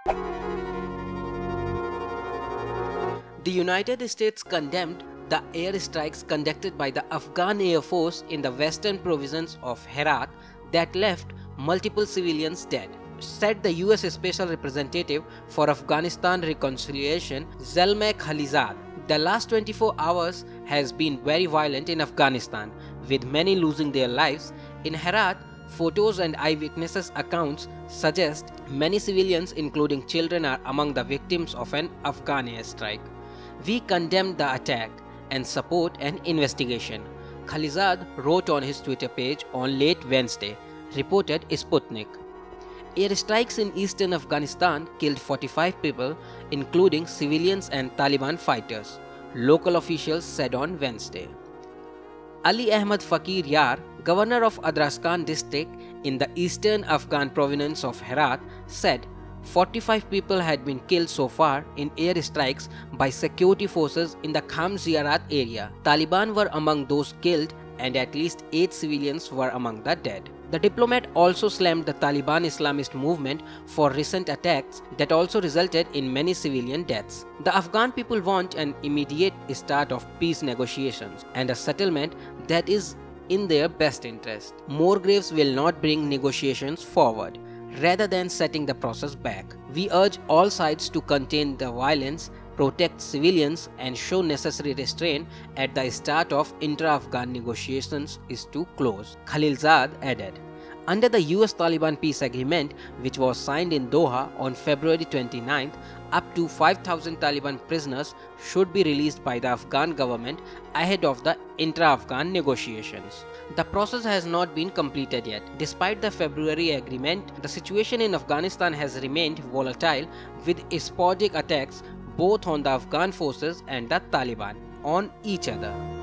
The United States condemned the airstrikes conducted by the Afghan Air Force in the western province of Herat that left multiple civilians dead, said the US Special Representative for Afghanistan Reconciliation Zalmay Khalilzad. The last 24 hours has been very violent in Afghanistan, with many losing their lives. In Herat, photos and eyewitnesses accounts suggest many civilians, including children, are among the victims of an Afghan airstrike. We condemned the attack and support an investigation, Khalilzad wrote on his Twitter page on late Wednesday, reported Sputnik. Airstrikes in eastern Afghanistan killed 45 people, including civilians and Taliban fighters, local officials said on Wednesday. Ali Ahmad Fakir Yar, governor of Adraskan district in the eastern Afghan province of Herat, said 45 people had been killed so far in airstrikes by security forces in the Kham Ziarat area. Taliban were among those killed and at least 8 civilians were among the dead. The diplomat also slammed the Taliban Islamist movement for recent attacks that also resulted in many civilian deaths. The Afghan people want an immediate start of peace negotiations and a settlement that is in their best interest. More graves will not bring negotiations forward, rather than setting the process back. We urge all sides to contain the violence, protect civilians, and show necessary restraint at the start of intra-Afghan negotiations is to close, Khalilzad added. Under the US-Taliban peace agreement, which was signed in Doha on February 29th, up to 5,000 Taliban prisoners should be released by the Afghan government ahead of the intra-Afghan negotiations. The process has not been completed yet. Despite the February agreement, the situation in Afghanistan has remained volatile, with sporadic attacks both on the Afghan forces and the Taliban on each other.